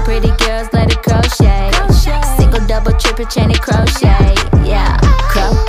pretty girls let it crochet. Single, double, triple, chain and crochet. Yeah, crochet.